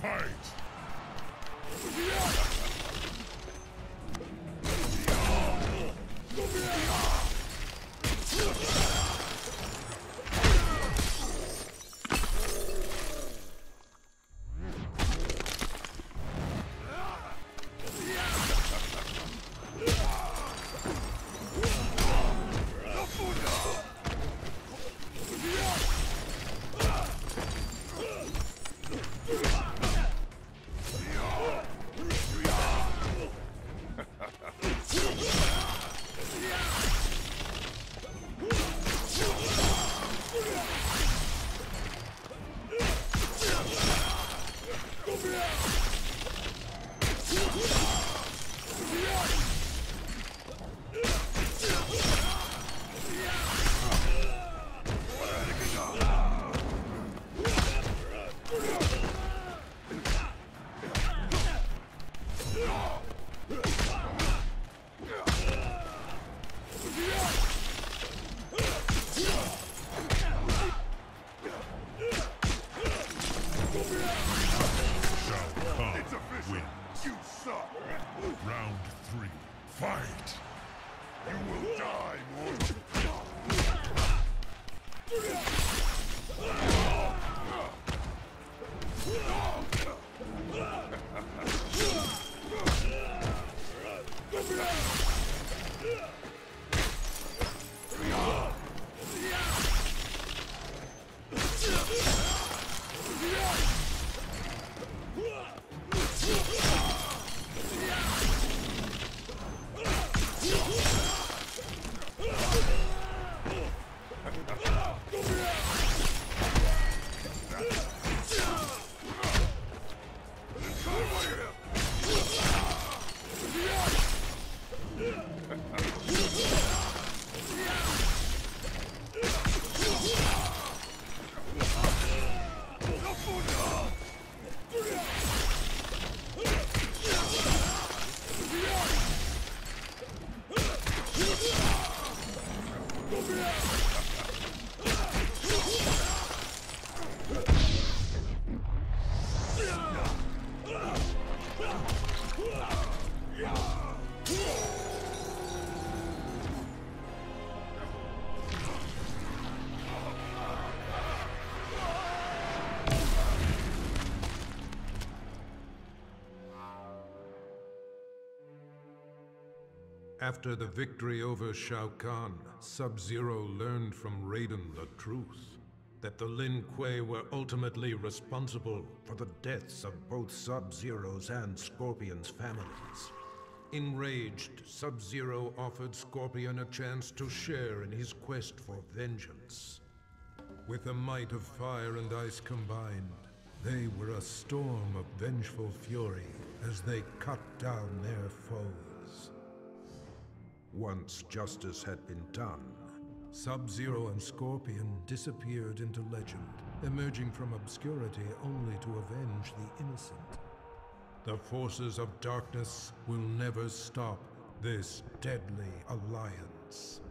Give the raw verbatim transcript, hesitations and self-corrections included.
Fight! Round three, fight! You will die, mortal! After the victory over Shao Kahn, Sub-Zero learned from Raiden the truth, that the Lin Kuei were ultimately responsible for the deaths of both Sub-Zero's and Scorpion's families. Enraged, Sub-Zero offered Scorpion a chance to share in his quest for vengeance. With the might of fire and ice combined, they were a storm of vengeful fury as they cut down their foes. Once justice had been done, Sub-Zero and Scorpion disappeared into legend, emerging from obscurity only to avenge the innocent. The forces of darkness will never stop this deadly alliance.